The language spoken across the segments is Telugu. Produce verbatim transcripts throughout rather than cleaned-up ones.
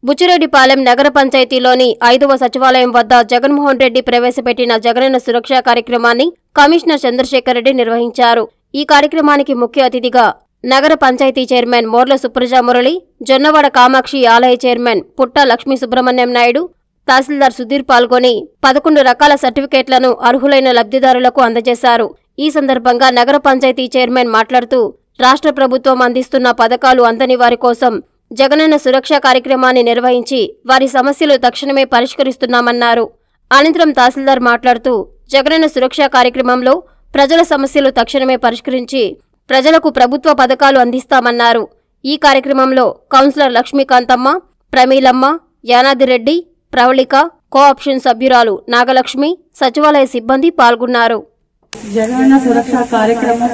బుచ్చిరెడ్డిపాలెం నగర పంచాయతీలోని ఐదవ సచివాలయం వద్ద జగన్మోహన్ రెడ్డి ప్రవేశపెట్టిన జగనన్న సురక్ష కార్యక్రమాన్ని కమిషనర్ చంద్రశేఖర్ రెడ్డి నిర్వహించారు. ఈ కార్యక్రమానికి ముఖ్య అతిథిగా నగర పంచాయతీ చైర్మన్ మోర్ల సుప్రజా మురళి, జొన్నవాడ కామాక్షి ఆలయ చైర్మన్ పుట్ట లక్ష్మీ సుబ్రహ్మణ్యం నాయుడు, తహసీల్దార్ సుధీర్ పాల్గొని పదకొండు రకాల సర్టిఫికేట్లను అర్హులైన లబ్ధిదారులకు అందజేశారు. ఈ సందర్భంగా నగర పంచాయతీ చైర్మన్ మాట్లాడుతూ రాష్ట్ర ప్రభుత్వం అందిస్తున్న పథకాలు అందని వారి కోసం జగనన్న సురక్ష కార్యక్రమాన్ని నిర్వహించి వారి సమస్యలు తక్షణమే పరిష్కరిస్తున్నామన్నారు. అనంతరం తహసీల్దార్ మాట్లాడుతూ జగనన్న సురక్ష కార్యక్రమంలో ప్రజల సమస్యలు తక్షణమే పరిష్కరించి ప్రజలకు ప్రభుత్వ పథకాలు అందిస్తామన్నారు. ఈ కార్యక్రమంలో కౌన్సిలర్ లక్ష్మీకాంతమ్మ, ప్రమీలమ్మ, యానాదిరెడ్డి, ప్రవళిక, కోఆప్షన్ సభ్యురాలు నాగలక్ష్మి, సచివాలయ సిబ్బంది పాల్గొన్నారు. జగనన్న సురక్ష కార్యక్రమం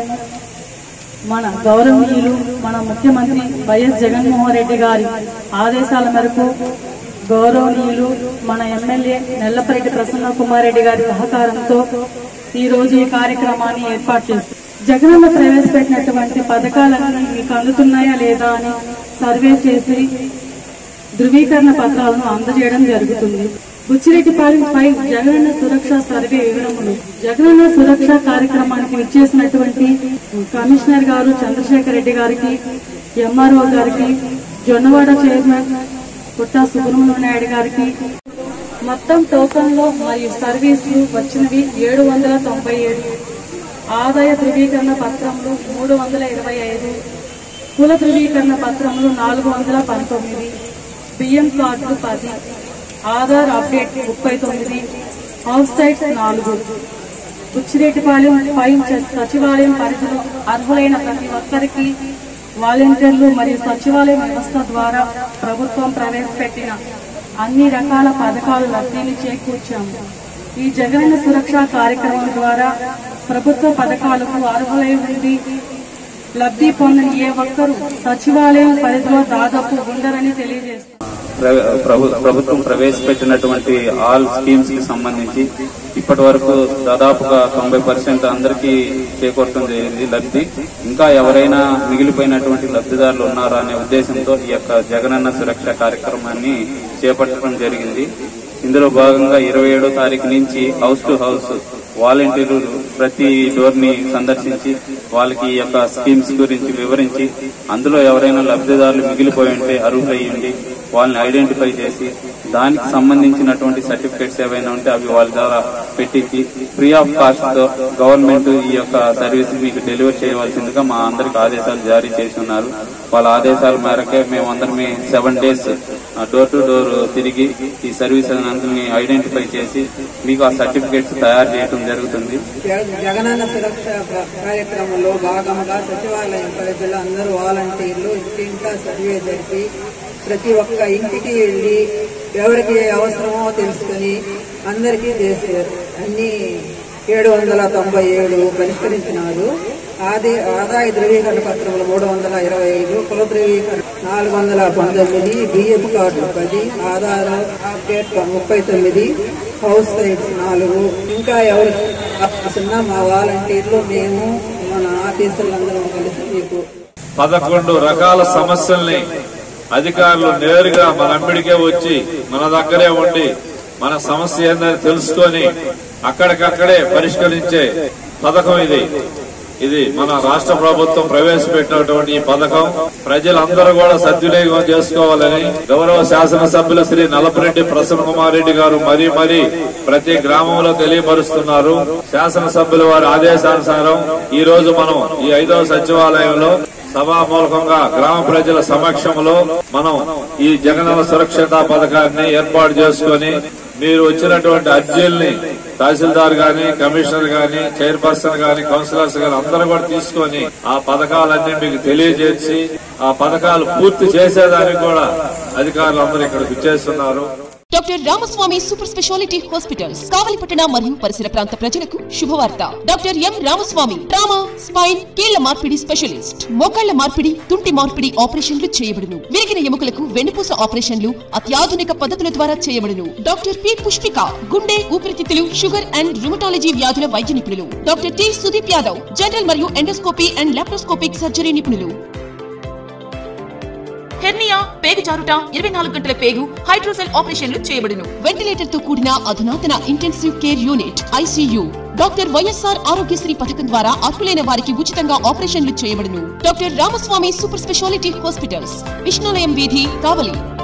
మన గౌరవనీయులు మన ముఖ్యమంత్రి వైఎస్ జగన్మోహన్ రెడ్డి గారి ఆదేశాల మేరకు గౌరవనీయులు మన ఎమ్మెల్యే నెల్లపరెడ్డి ప్రసన్న కుమార్ రెడ్డి గారి సహకారంతో ఈ రోజు ఈ కార్యక్రమాన్ని ఏర్పాటు చేస్తారు. జగనన్న ప్రవేశపెట్టినటువంటి పథకాలన్నీ మీకు అందుతున్నాయా లేదా అని సర్వే చేసి ధృవీకరణ పత్రాలను అందజేయడం జరుగుతుంది. బుచ్చిరెడ్డిపాలెం పై జగనన్న సురక్ష సర్వే వివరములు. జగనన్న సురక్ష కార్యక్రమానికి విచ్చేసినటువంటి కమిషనర్ గారు చంద్రశేఖర్ రెడ్డి గారికి, ఎంఆర్ఓ గారికి, జొన్నవాడ చైర్మన్ పుట్ట సుబ్రహ్మణ్యం నాయుడు గారికి మొత్తం టోకన్లో మరియు సర్వీసులు వచ్చినవి ఏడు వందల తొంభై ఏడు, ఆదాయ ధృవీకరణ పత్రములు మూడు వందల ఇరవై ఐదు, కుల ధృవీకరణ పత్రములు నాలుగు వందల పంతొమ్మిది, బియ్యం కార్డులు పది, ఆధార్ అప్డేట్ ముప్పై తొమ్మిది, హౌస్ సైట్స్ నాలుగు. బుచ్చిరెడ్డిపాలెం పై సచివాలయం పరిధిలో అర్హులైన ప్రతి ఒక్కరికి వాలంటీర్లు మరియు సచివాలయం వ్యవస్థ ద్వారా ప్రభుత్వం ప్రవేశపెట్టిన అన్ని రకాల పథకాలు లబ్ధిని చేకూర్చాము. ఈ జగనన్న సురక్ష కార్యక్రమం ద్వారా ప్రభుత్వ పథకాలకు అర్హులై ఉండి లబ్ధి పొందని ఏ ఒక్కరూ సచివాలయం పరిధిలో దాదాపు ఉండరని తెలియజేస్తారు. ప్రభుత్వం ప్రవేశపెట్టినటువంటి ఆల్ స్కీమ్స్ కి సంబంధించి ఇప్పటి వరకు దాదాపుగా తొంభై పర్సెంట్ అందరికీ చేకూరటం జరిగింది లబ్ధి. ఇంకా ఎవరైనా మిగిలిపోయినటువంటి లబ్ధిదారులు ఉన్నారా అనే ఉద్దేశంతో ఈ యొక్క జగనన్న సురక్ష కార్యక్రమాన్ని చేపట్టడం జరిగింది. ఇందులో భాగంగా ఇరవై ఏడో తారీఖు నుంచి హౌస్ టు హౌస్ వాలంటీర్లు ప్రతి డోర్ ని సందర్శించి వాళ్ళకి ఈ యొక్క స్కీమ్స్ గురించి వివరించి అందులో ఎవరైనా లబ్ధిదారులు మిగిలిపోయి ఉంటే అర్హులయ్యి ఉండి వాళ్ళని ఐడెంటిఫై చేసి దానికి సంబంధించినటువంటి సర్టిఫికేట్స్ ఏవైనా ఉంటే అవి వాళ్ళ ద్వారా పెట్టించి ఫ్రీ ఆఫ్ కాస్ట్ తో గవర్నమెంట్ ఈ యొక్క సర్వీస్ మీకు డెలివర్ చేయవలసిందిగా మా అందరికి ఆదేశాలు జారీ చేసి ఉన్నారు. వాళ్ళ ఆదేశాల మేరకే మేమందరమే seven days door to door తిరిగి ఈ సర్వీస్ అందరినీ ఐడెంటిఫై చేసి మీకు ఆ సర్టిఫికేట్స్ తయారు చేయడం జరుగుతుంది. జగనన్న సురక్ష కార్యక్రమంలో భాగంగా సచివాలయం పరిధిలో అందరూ వాలంటీర్లు ఇంటింటా సర్వే జరిపి ప్రతి ఒక్క ఇంటికి వెళ్లి ఎవరికి అవసరమో తెలుసుకుని అందరికీ చేశారు. అన్ని ఏడు వందల తొంభై ఏడు పరిష్కరించినారు. ఆది ఆదాయ ధృవీకరణ పత్రములు మూడు వందల ఇరవై ఐదు, కుల ధృవీకరణ నాలుగు వందల పంతొమ్మిది, బియ్యం కార్డు పది, ఆధార్ అప్డేట్ ముప్పై తొమ్మిది, హౌస్ సైట్స్ నాలుగు. ఇంకా ఎవరు కావాల్సిన మా వాలంటీర్లు మేము మన ఆఫీసర్లందరం కలిసి మీకు పదకొండు రకాల సమస్యల్ని అధికారులు నేరుగా మన అంబడికే వచ్చి మన దగ్గరే ఉండి మన సమస్య ఏందని తెలుసుకొని అక్కడికక్కడే పరిష్కరించే పథకం ఇది. ఇది మన రాష్ట్ర ప్రభుత్వం ప్రవేశపెట్టినటువంటి ఈ పథకం ప్రజలందరూ కూడా సద్వినియోగం చేసుకోవాలని గౌరవ శాసనసభ్యులు శ్రీ నల్లపరెడ్డి ప్రసన్న కుమార్ రెడ్డి గారు మరీ మరీ ప్రతి గ్రామంలో తెలియపరుస్తున్నారు. శాసనసభ్యుల వారి ఆదేశానుసారం ఈ రోజు మనం ఈ ఐదవ సచివాలయంలో సభామూలకంగా గ్రామ ప్రజల సమక్షంలో మనం ఈ జగనన్న సురక్షిత పథకాన్ని ఏర్పాటు చేసుకుని మీరు వచ్చినటువంటి అర్జీల్ని తహసీల్దార్ గాని, కమిషనర్ గాని, చైర్పర్సన్ గాని, కౌన్సిలర్స్ గాని అందరూ కూడా తీసుకొని ఆ పథకాలన్నీ మీకు తెలియజేసి ఆ పథకాలు పూర్తి చేసేదానికి కూడా అధికారులు అందరూ ఇక్కడికి వచ్చేస్తున్నారు. Doctor Ramaswamy super speciality hospitals కావలిపట్టణ మరియు పరిసర ప్రాంత ప్రజలకు శుభవార్త. Doctor M Ramaswamy trauma, spine, కీళ్ల మార్పిడి స్పెషలిస్ట్. మోకాళ్ల మార్పిడి, తుంటి మార్పిడి ఆపరేషన్లు చేయబడును. విరిగిన ఎముకలకు వెన్నుపూస ఆపరేషన్లు అత్యాధునిక పద్ధతుల ద్వారా చేయబడును. డాక్టర్ పి పుష్పిక గుండె, ఊపిరితిత్తులు, షుగర్ అండ్ రుమటాలజీ వ్యాధుల వైద్య నిపుణులు. Doctor T Sudeep Yadav general మరియు ఎండోస్కోపీ అండ్ లాప్రోస్కోపిక్ సర్జరీ నిపుణులు. హెర్నియా, పేగు జారుట ఇరవై నాలుగు గంటల పేగు హైడ్రోసెల్ ఆపరేషన్లు చేయబడును. వెంటిలేటర్ తో కూడిన అధునాతన intensive care unit ICU. Doctor YSR Aarogyasri పథకం ద్వారా అర్హులైన వారికి ఉచితంగా ఆపరేషన్లు చేయబడును. Doctor Ramaswamy super speciality hospitals, Vishnulayam వీధి, కావలి.